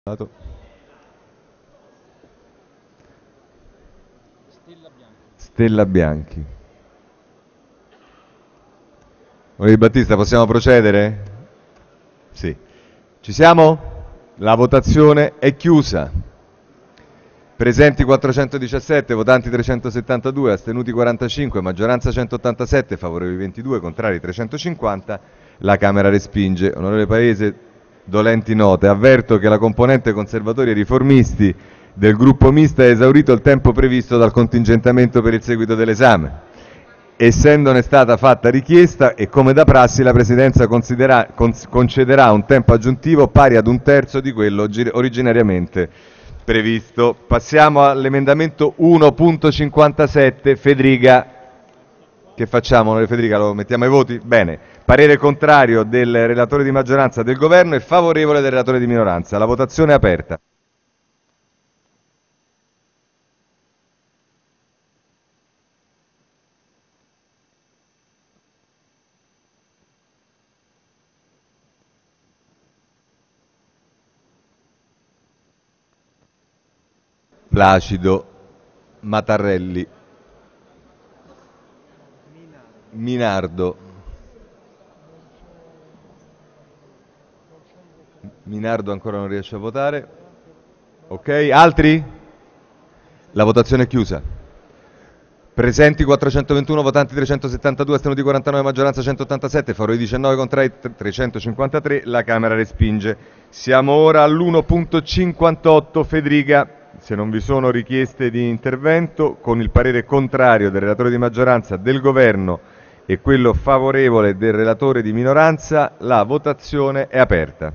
Stella Bianchi. Onorevole Battista, possiamo procedere? Sì. Ci siamo? La votazione è chiusa. Presenti 417, votanti 372, astenuti 45, maggioranza 187, favorevoli 22, contrari 350. La Camera respinge. Onorevole Paese, dolenti note. Avverto che la componente conservatori e riformisti del gruppo misto ha esaurito il tempo previsto dal contingentamento per il seguito dell'esame. Essendone stata fatta richiesta e come da prassi la Presidenza concederà un tempo aggiuntivo pari ad un terzo di quello originariamente previsto. Passiamo all'emendamento 1.57. Fedriga. Che facciamo, onorevole Fedriga? Lo mettiamo ai voti? Bene. Parere contrario del relatore di maggioranza del Governo e favorevole del relatore di minoranza. La votazione è aperta. Placido, Matarrelli, Minardo, Minardo ancora non riesce a votare. Ok, altri? La votazione è chiusa. Presenti 421, votanti 372, astenuti 49, maggioranza 187, favorevoli 19, contrari 353. La Camera respinge. Siamo ora all'1.58. Fedriga. Se non vi sono richieste di intervento, con il parere contrario del relatore di maggioranza del Governo e quello favorevole del relatore di minoranza, la votazione è aperta.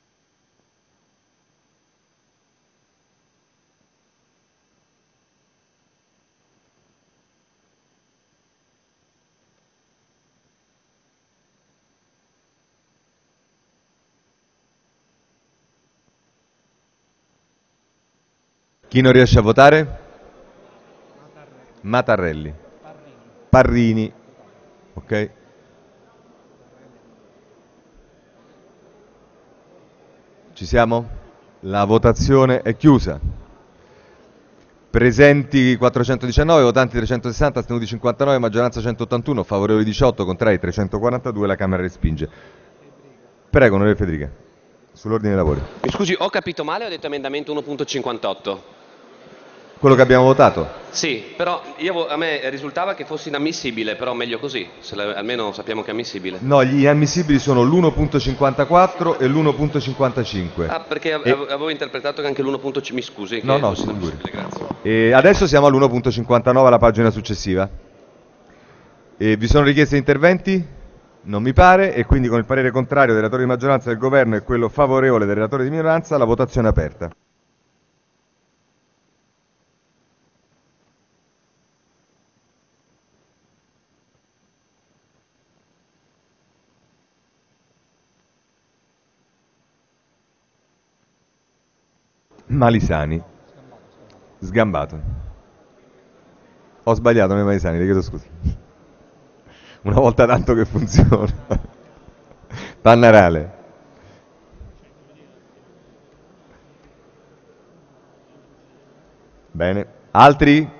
Chi non riesce a votare? Matarrelli. Parrini. Ok. Ci siamo? La votazione è chiusa. Presenti 419, votanti 360, astenuti 59, maggioranza 181, favorevoli 18, contrari 342, la Camera respinge. Prego, onorevole Fedriga, sull'ordine dei lavori. Mi scusi, ho capito male, ho detto emendamento 1.58. Quello che abbiamo votato? Sì, però a me risultava che fosse inammissibile, però meglio così, almeno sappiamo che è ammissibile. No, gli inammissibili sono l'1.54 e l'1.55. Ah, perché avevo interpretato che anche l'1.5, mi scusi, No, che no, fosse sicuri. inammissibile, grazie. E adesso siamo all'1.59, alla pagina successiva. E vi sono richieste di interventi? Non mi pare, e quindi con il parere contrario del relatore di maggioranza del Governo e quello favorevole del relatore di minoranza, la votazione è aperta. Malisani. Sgambato. Ho sbagliato nei Malisani, le chiedo scusa. Una volta tanto che funziona. Pannarale. Bene. Altri?